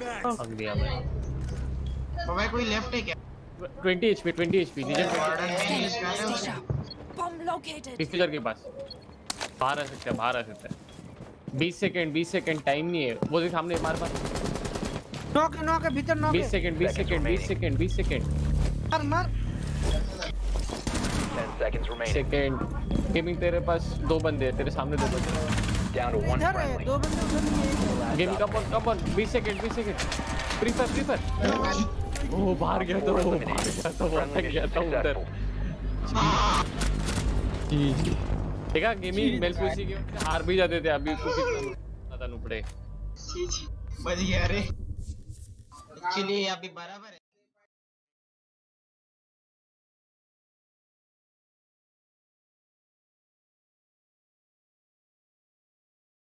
भाग दिया भाई। भाई कोई लेफ्ट है क्या? 20 एचपी लीजेंड डिफ्यूजर के पास बाहर आ सकता है 20 सेकंड टाइम नहीं है। वो देख सामने हमारे पास नॉक है भीतर नॉक है। 20 सेकंड मार 10 seconds remaining. सेकंड। गेमिंग तेरे पास 2 बंदे हैं, तेरे सामने 2 बंदे हैं। Down to 1 इधर है friendly. 2 बंदे उधर नहीं है। Gaming come on 20 second free fire. ओ बाहर गया तो वो Friendly गया था mission उधर। successful. देखा गेमिंग मेलफूसी के हार भी जाते थे, अभी कुछ पता नहीं पड़े। बच गया रे। एक्चुअली अभी बराबर है।